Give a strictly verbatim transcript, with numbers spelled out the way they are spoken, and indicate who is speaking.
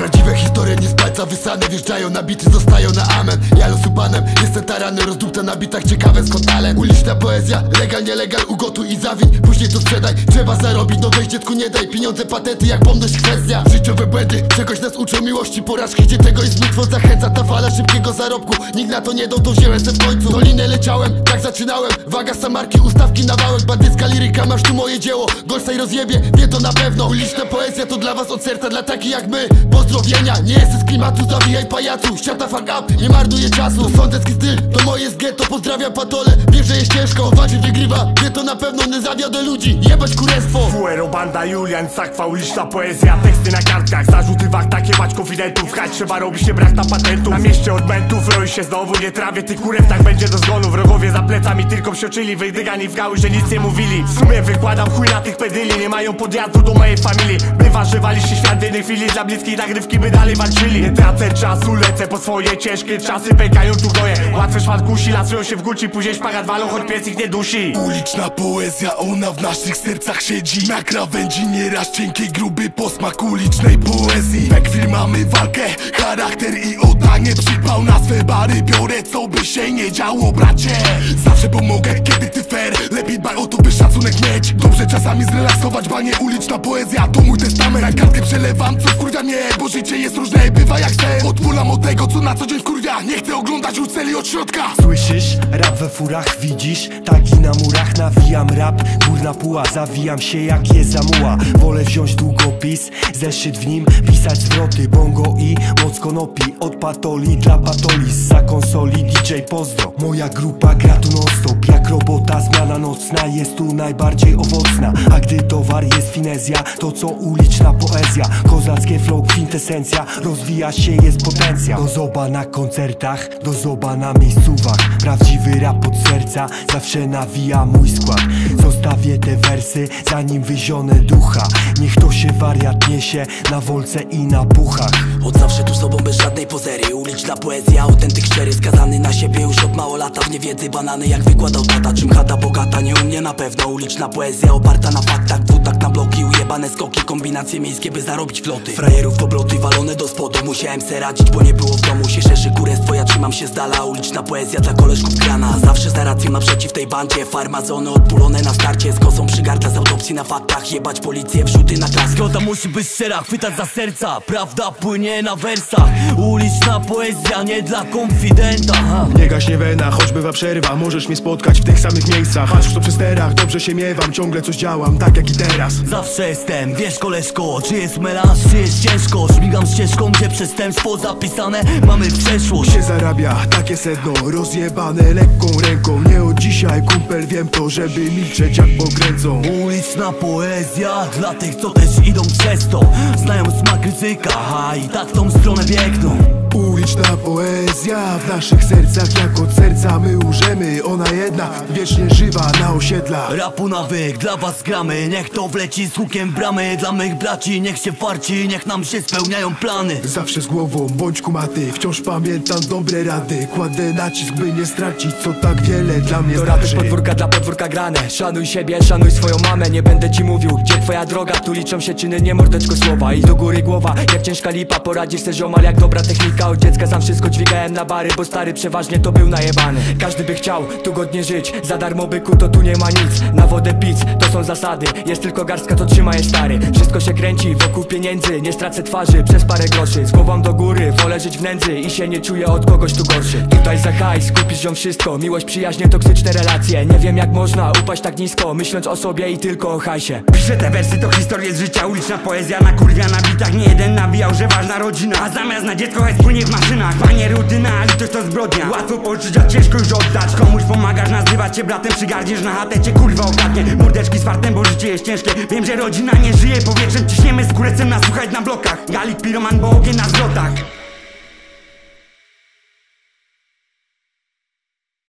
Speaker 1: Prawdziwe historie nie z palca wysane, wjeżdżają na bity, zostają na amen. Ja losu panem, jestem tarany, rozdupta na bitach, ciekawe skąd talent. Uliczna poezja, legal, nielegal, ugotuj i zawiń, później to sprzedaj. Trzeba zarobić, no weź dziecku nie daj, pieniądze, patenty jak pomność kwestia. Życiowe błędy, czegoś nas uczą, miłości, porażki, gdzie tego jest mnóstwo. Zachęca ta fala szybkiego zarobku, nikt na to nie dał, to wziąłem se w końcu. Dolinę leciałem, tak zaczynałem, waga samarki, ustawki na wałek. Bandycka liryka, masz tu moje dzieło, gorsza i rozjebie, wie to na pewno. Uliczna poezja to dla was od serca, dla takich jak my. Pozdrowienia, nie jesteś z klimatu, zawijaj pajacu. Świata fuck up, nie marnuję czasu. To sądecki styl, to moje jest getto, pozdrawiam patole. Wiesz, że jest ciężko, walczy wygrywa, wie to na pewno, nie zawiodę ludzi, jebać kurestwo.
Speaker 2: Fuero, banda, Julian, Sakwa, uliczna poezja. Teksty na kartkach, zarzuty w aktach, jebać konfidentów. Hać trzeba robić, nie brak na patentów. Na mieście odmentów, roi się znowu, nie trawię tych kurew, tak będzie do zgonu. Wrogowie za plecami tylko psioczyli, wyjdygani w gały, że nic nie mówili. W sumie wykładam chuj na tych pedyli, nie mają podjazdu do mojej familii. Bywa, że waliście świat w jednej chwili, dla bliskiej nagrywki by dalej walczyli. Nie tracę czasu, lecę po swoje ciężkie czasy, pękają tu gnoje. Łatwe szmat kusi, lasują się w Gucci, później szpagat walą, choć pies ich nie dusi.
Speaker 3: Uliczna poezja, ona w naszych sercach siedzi. Na krawędzi nieraz cienki, gruby posmak ulicznej poezji. We krwi mamy walkę, charakter i oddanie. Przypał na swe bary, biorę co by się nie działo, bracie. Zawsze pomogę, kiedy ty fair, lepiej dbaj o to, by szacunek mieć. Dobrze czasami zrelaksować, banie, uliczna poezja to mój testament. Na kartkę przelewam, co wkurwia mnie, bo życie jest różne, bywa jak chcę. Odpulam od tego, co na co dzień wkurwia, nie chcę oglądać już celi od środka.
Speaker 4: Słyszysz? Rap we furach, widzisz? Tagi na murach, nawijam rap. Górna puła, zawijam się jak jest zamuła. Wolę wziąć długopis, zeszyt w nim, pisać zwroty, bongo i moc konopi. Od patoli dla patoli, zza konsoli D J pozdro. Moja grupa gra tu non stop, jak robota, zmiana nocna jest tu najbardziej owocna. A gdy towar jest finezja, to co uliczna poezja. Kozackie flow, kwintesencja, rozwija się, jest potencjał. Do zoba na koncertach, do zoba na miejscówach. Prawdziwy rap od serca, zawsze nawija mój skład. Zostawię te wersy, zanim wyzionę ducha. Niech to się wariat niesie na wolce i na puchach.
Speaker 5: Od zawsze tu sobą bez żadnej pozery. Uliczna poezja, autentyk szczery, skazany na siebie już od mało lata. W niewiedzy banany jak wykładał tata. Czym chata bogata, nie u mnie na pewno. Uliczna poezja oparta na faktach, dwutak na bloki, ujebane skoki, kombinacje miejskie by zarobić floty. Frajerów obloty walone do spodu, musiałem se radzić, bo nie było w domu. Się szerzy kurestwo, ja trzymam się z dala. Uliczna poezja dla koleżków grana, zawsze za racją naprzeciw tej bandzie. Farmazony odpulone na starcie, z kosą przy gardle, z autopsji na faktach. Jebać policję, wrzuty na klas.
Speaker 6: Zgoda musi być szczera, chwytać za serca, prawda płynie na wersach. Uliczna poezja nie dla konfidenta.
Speaker 7: Nie gaśnie wena, choć bywa przerwa, możesz mnie spotkać w tych samych miejscach. Patrz to przy sterach, dobrze się miewam, ciągle coś działam, tak jak i teraz.
Speaker 6: Zawsze jestem, wiesz koleżko, czy jest melanż, czy jest ciężko. Śmigam ścieżką, gdzie przestępstwo zapisane mamy w przeszłość.
Speaker 7: Się zarabia, takie sedno, rozjebane lekką ręką. Nie od dzisiaj, kumpel, wiem to, żeby milczeć jak pokręcą.
Speaker 6: Uliczna poezja dla tych, co też idą przez to. Znają smak ryzyka, a i tak w tą stronę biegną.
Speaker 7: Uliczna poezja w naszych sercach, jak od serca my łżemy. Ona jedna, wiecznie żywa na osiedlach.
Speaker 6: Rapu nawyk, dla was gramy, niech to wleci z hukiem bramy. Dla mych braci, niech się farci, niech nam się spełniają plany.
Speaker 7: Zawsze z głową, bądź kumaty, wciąż pamiętam dobre rady. Kładę nacisk, by nie stracić, co tak wiele dla mnie znaczy.
Speaker 8: To rapy z podwórka dla podwórka grane. Szanuj siebie, szanuj swoją mamę. Nie będę ci mówił, gdzie twoja droga. Tu liczą się czyny, nie mordeczko słowa. I do góry głowa, jak ciężka lipa. Poradzisz se ziomal, jak dobra technika. Od dziecka sam wszystko dźwigałem na bary, bo stary przeważnie to był najebany. Każdy by chciał tu godnie żyć, za darmo byku to tu nie ma nic. Na wodę pic, to są zasady, jest tylko garstka, to trzyma je stary. Wszystko się kręci wokół pieniędzy, nie stracę twarzy przez parę groszy. Z głową do góry, wolę żyć w nędzy i się nie czuję od kogoś tu gorszy. Tutaj za hajs, kupisz ją wszystko, miłość, przyjaźnie, toksyczne relacje. Nie wiem jak można upaść tak nisko, myśląc o sobie i tylko o hajsie.
Speaker 9: Piszę te wersy, to historie z życia, uliczna poezja na kurwia na bitach. Nie jeden nawijał, że ważna rodzina, a zamiast na dziecko hajs płynie w maszynach. Panie rutyna, a litość to zbrodnia. Łatwo poczuć, a ciężko już oddać. Komuś pomagasz, nazywać cię bratem, przygardziesz na chatę, cię kurwa okradnie. Mordeczki z fartem, bo życie jest ciężkie. Wiem, że rodzina nie żyje powietrzem, ciśniemy z kurecem, nasłuchać na blokach. Galik, piroman, bo ogień na zwrotach.